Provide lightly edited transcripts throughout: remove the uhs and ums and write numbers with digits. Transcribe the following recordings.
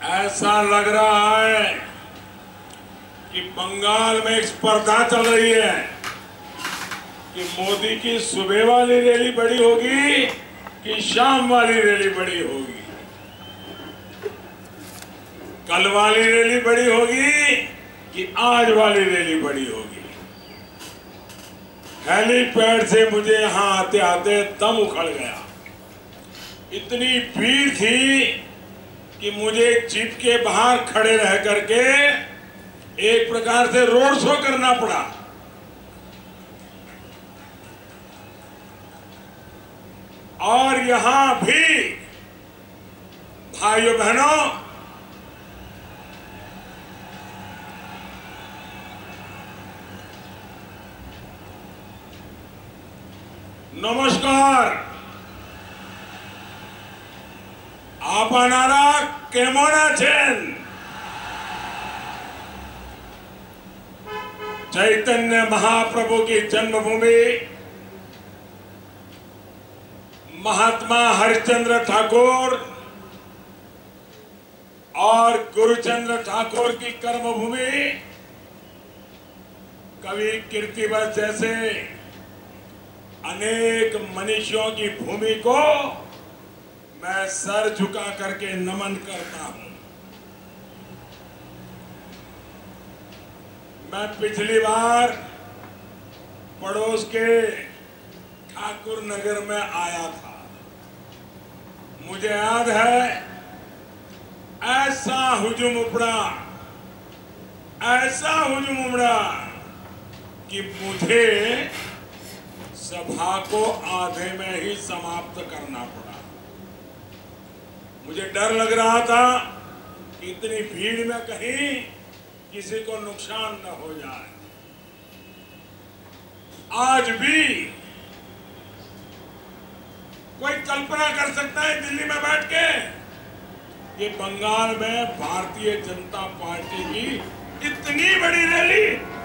ऐसा लग रहा है कि बंगाल में एक स्पर्धा चल रही है कि मोदी की सुबह वाली रैली बड़ी होगी कि शाम वाली रैली बड़ी होगी, कल वाली रैली बड़ी होगी कि आज वाली रैली बड़ी होगी। हेलीपैड से मुझे यहां आते आते दम उखड़ गया। इतनी भीड़ थी कि मुझे जीप के बाहर खड़े रह करके एक प्रकार से रोड शो करना पड़ा। और यहां भी भाइयों बहनों, नमस्कार। আপনারা কেমন আছেন? चैतन्य महाप्रभु की जन्मभूमि महात्मा हरिश्चंद्र ठाकुर और गुरुचंद्र ठाकुर की कर्मभूमि, कवि कीर्तिवत जैसे अनेक मनीषियों की भूमि को मैं सर झुका करके नमन करता हूं। मैं पिछली बार पड़ोस के ठाकुर नगर में आया था। मुझे याद है ऐसा हुजूम उमड़ा कि मुझे सभा को आधे में ही समाप्त करना पड़ा। मुझे डर लग रहा था कि इतनी भीड़ में कहीं किसी को नुकसान न हो जाए। आज भी कोई कल्पना कर सकता है दिल्ली में बैठ के कि बंगाल में भारतीय जनता पार्टी की इतनी बड़ी रैली,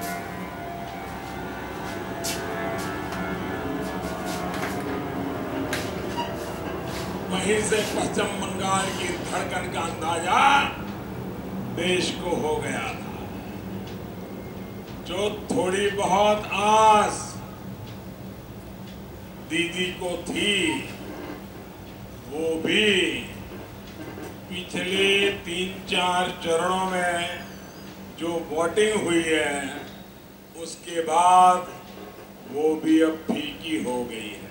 वहीं से पश्चिम बंगाल की धड़कन का अंदाजा देश को हो गया था। जो थोड़ी बहुत आस दीदी को थी, वो भी पिछले 3-4 चरणों में जो वोटिंग हुई है उसके बाद वो भी अब फीकी हो गई है।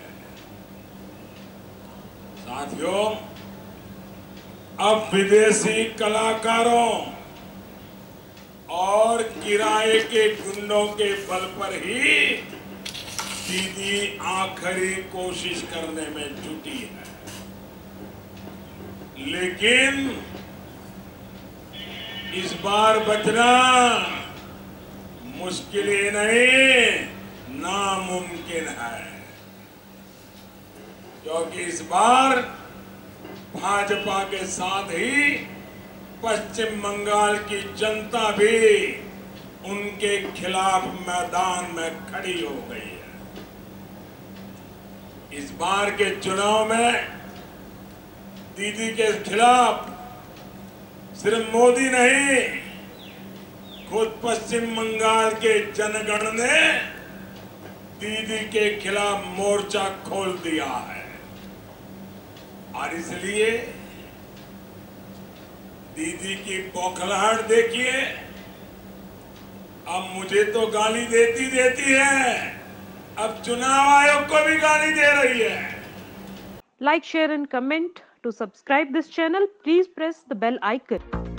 साथियों, अब विदेशी कलाकारों और किराए के गुंडों के बल पर ही दीदी आखिरी कोशिश करने में जुटी है। लेकिन इस बार बचना मुश्किल ही नहीं, नामुमकिन है, क्योंकि इस बार भाजपा के साथ ही पश्चिम बंगाल की जनता भी उनके खिलाफ मैदान में खड़ी हो गई है। इस बार के चुनाव में दीदी के खिलाफ सिर्फ मोदी नहीं, खुद पश्चिम बंगाल के जनगण ने दीदी के खिलाफ मोर्चा खोल दिया है। और इसलिए दीदी की बौखलाहट देखिए, अब मुझे तो गाली देती है, अब चुनाव आयोग को भी गाली दे रही है। Like, share and comment. To subscribe this channel, please press the bell icon.